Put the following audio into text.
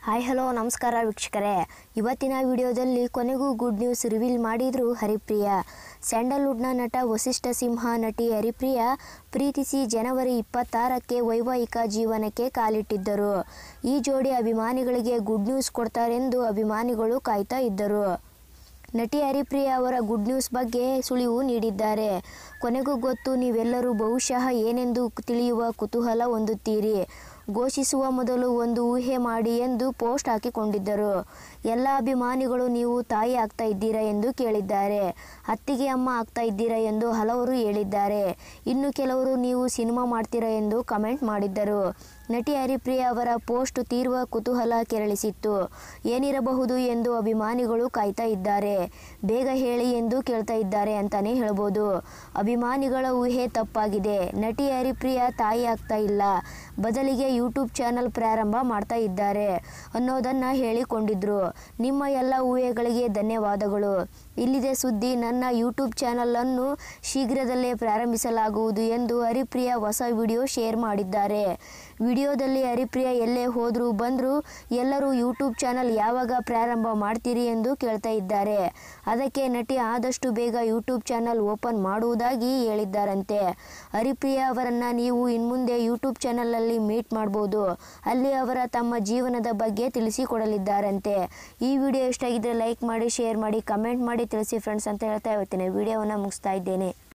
Hi hello ನಮಸ್ಕಾರ ವೀಕ್ಷಕರೇ, ಇವತ್ತಿನ ವಿಡಿಯೋದಲ್ಲಿ ಕೊನೆಗೂ ಗುಡ್ ನ್ಯೂಸ್ ರಿವೀಲ್ ಮಾಡಿದ್ರು ಹರಿಪ್ರಿಯಾ. ಸ್ಯಾಂಡಲ್ವುಡ್ನ ನಟ ವಸಿಷ್ಠ ಸಿಂಹ ನಟಿ ಹರಿಪ್ರಿಯಾ ಪ್ರೀತಿಸಿ ಜನವರಿ 26ಕ್ಕೆ ವೈವಾಹಿಕ ಜೀವನಕ್ಕೆ ಕಾಲಿಟ್ಟಿದ್ದರು. ಈ ಜೋಡಿ ಅಭಿಮಾನಿಗಳಿಗೆ ಗುಡ್ ನ್ಯೂಸ್ ಕೊಡ್ತಾರೆಂದು ಅಭಿಮಾನಿಗಳು ಕಾಯ್ತಾ ಇದ್ದರು. ನಟಿ ಹರಿಪ್ರಿಯಾ ಅವರ ಗುಡ್ ನ್ಯೂಸ್ ಬಗ್ಗೆ ಸುಳಿವು ನೀಡಿದ್ದಾರೆ. ಕೊನೆಗೂ ಗೊತ್ತು, ನೀವೆಲ್ಲರೂ ಬಹುಶಃ ಏನೆಂದು ತಿಳಿಯುವ ಕುತೂಹಲ ಹೊಂದುತ್ತೀರಿ. ಘೋಷಿಸುವ ಮೊದಲು ಒಂದು ಊಹೆ ಮಾಡಿ ಎಂದು ಪೋಸ್ಟ್ ಹಾಕಿಕೊಂಡಿದ್ದರು. ಎಲ್ಲ ಅಭಿಮಾನಿಗಳು ನೀವು ತಾಯಿ ಆಗ್ತಾ ಇದ್ದೀರಾ ಎಂದು ಕೇಳಿದ್ದಾರೆ. ಅತ್ತಿಗೆ ಅಮ್ಮ ಆಗ್ತಾ ಇದ್ದೀರಾ ಎಂದು ಹಲವರು ಹೇಳಿದ್ದಾರೆ. ಇನ್ನು ಕೆಲವರು ನೀವು ಸಿನಿಮಾ ಮಾಡ್ತೀರಾ ಎಂದು ಕಮೆಂಟ್ ಮಾಡಿದ್ದರು. ನಟಿ ಹರಿಪ್ರಿಯಾ ಅವರ ಪೋಸ್ಟ್ ತೀವ್ರ ಕುತೂಹಲ ಕೆರಳಿಸಿತ್ತು. ಏನಿರಬಹುದು ಎಂದು ಅಭಿಮಾನಿಗಳು ಕಾಯ್ತಾ ಇದ್ದಾರೆ. ಬೇಗ ಹೇಳಿ ಎಂದು ಕೇಳ್ತಾ ಇದ್ದಾರೆ ಅಂತಾನೆ ಹೇಳ್ಬೋದು. ಅಭಿಮಾನಿಗಳ ಊಹೆ ತಪ್ಪಾಗಿದೆ. ನಟಿ ಹರಿಪ್ರಿಯಾ ತಾಯಿ ಆಗ್ತಾ ಇಲ್ಲ, ಬದಲಿಗೆ ಯೂಟ್ಯೂಬ್ ಚಾನಲ್ ಪ್ರಾರಂಭ ಮಾಡ್ತಾ ಇದ್ದಾರೆ ಅನ್ನೋದನ್ನ ಹೇಳಿಕೊಂಡಿದ್ರು. ನಿಮ್ಮ ಎಲ್ಲ ಊಹೆಗಳಿಗೆ ಧನ್ಯವಾದಗಳು. ಇಲ್ಲಿದೆ ಸುದ್ದಿ, ನನ್ನ ಯೂಟ್ಯೂಬ್ ಚಾನಲ್ ಅನ್ನು ಶೀಘ್ರದಲ್ಲೇ ಪ್ರಾರಂಭಿಸಲಾಗುವುದು ಎಂದು ಹರಿಪ್ರಿಯಾ ಹೊಸ ವಿಡಿಯೋ ಶೇರ್ ಮಾಡಿದ್ದಾರೆ. ವಿಡಿಯೋದಲ್ಲಿ ಹರಿಪ್ರಿಯಾ ಎಲ್ಲೇ ಹೋದ್ರು ಬಂದ್ರು ಎಲ್ಲರೂ ಯೂಟ್ಯೂಬ್ ಚಾನಲ್ ಯಾವಾಗ ಪ್ರಾರಂಭ ಮಾಡ್ತೀರಿ ಎಂದು ಕೇಳ್ತಾ ಇದ್ದಾರೆ. ಅದಕ್ಕೆ ನಟಿ ಆದಷ್ಟು ಬೇಗ ಯೂಟ್ಯೂಬ್ ಚಾನಲ್ ಓಪನ್ ಮಾಡುವುದಾಗಿ ಹೇಳಿದ್ದಾರಂತೆ. ಹರಿಪ್ರಿಯಾ ಅವರನ್ನ ನೀವು ಇನ್ಮುಂದೆ ಯೂಟ್ಯೂಬ್ ಚಾನಲ್ನಲ್ಲಿ ಮೀಟ್ ಮಾಡಬಹುದು. ಅಲ್ಲಿ ಅವರ ತಮ್ಮ ಜೀವನದ ಬಗ್ಗೆ ತಿಳಿಸಿಕೊಡಲಿದ್ದಾರಂತೆ. ಈ ವಿಡಿಯೋ ಇಷ್ಟ ಆಗಿದ್ರೆ ಲೈಕ್ ಮಾಡಿ, ಶೇರ್ ಮಾಡಿ, ಕಮೆಂಟ್ ಮಾಡಿ ತಿಳಿಸಿ ಫ್ರೆಂಡ್ಸ್ ಅಂತ ಹೇಳ್ತಾ ಇವತ್ತಿನ ವಿಡಿಯೋವನ್ನು ಮುಗಿಸ್ತಾ ಇದ್ದೇನೆ.